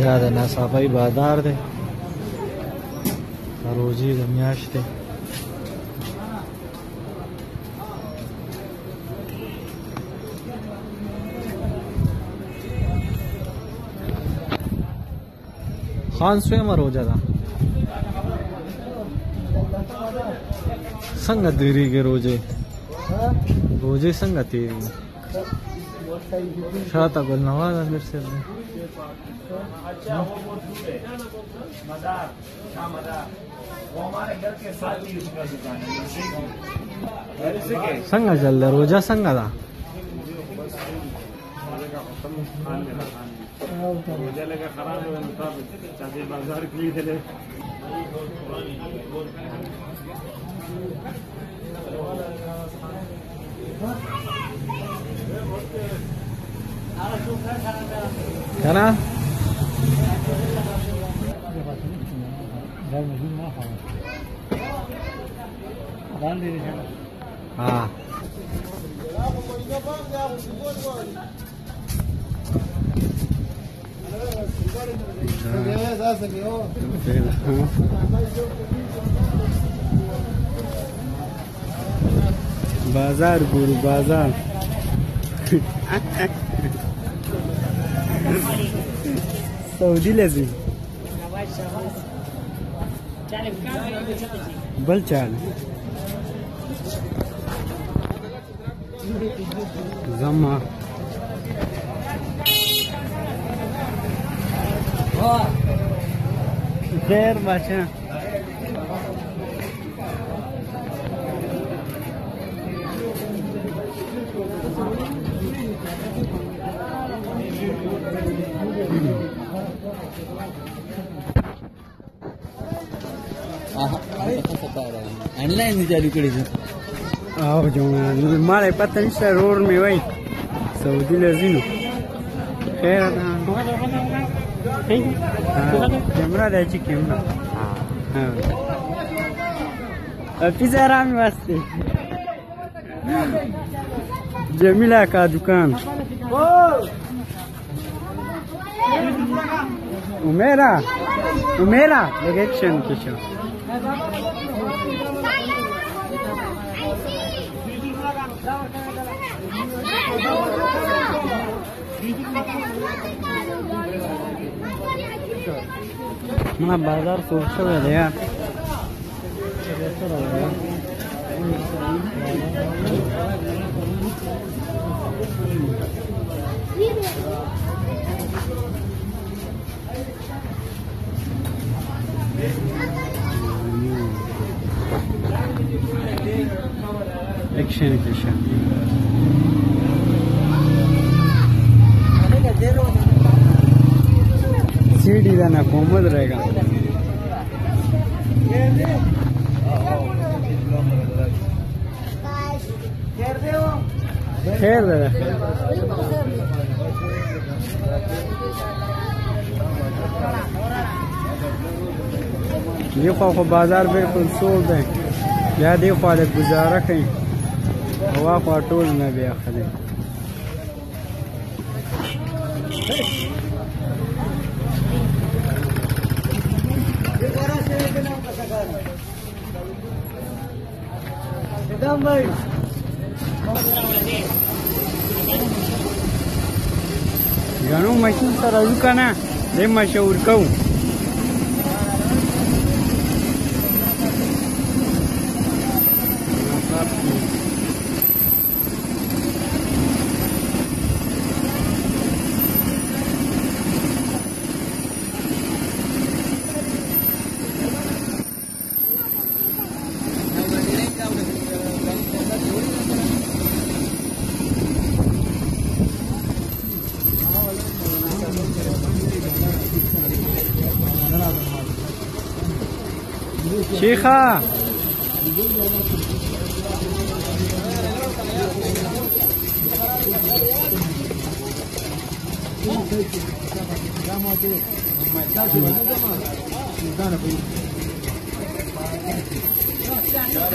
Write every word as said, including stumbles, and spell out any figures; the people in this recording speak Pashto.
دا د ناصافۍ بازار دی، روزي د میاشتې. خان سویمه روزه ده، څنګه تېرېږي روزې؟ روزې څنګه تېرېږي؟ شاته ګلنواز امیر صاحب دی. څنګه چل ده روزه؟ څنګه ده؟ روزه لگا خراب ہے مطابق چاہتے بازار کے لیے چلے. کنه ها بازار ګورو بازار. سعودي لازم بل چال زما خیر بچا. ऑनलाइन चालू करी आओ जो मारे पता नहीं रोड में वही सऊदी लजीनो. खैर कैमरा रहती कैमरा हाँ पिज़्ज़ा आराम वास्ते जमीला का दुकान उमेरा उमेरा इलेक्शन के शो. ما بازار سوق شوی دی یار. एक्शन एक्शन सीढ़ी दाना कोमद रहेगा. खैर दादा ये खो बाजार बिल्कुल सोल्ड है. या देखो आज गुजारा कहीं हवा फाटोल में भी आखिर घणो मशीन सर अजू का ना दे मशहूर कहूँ. शेखा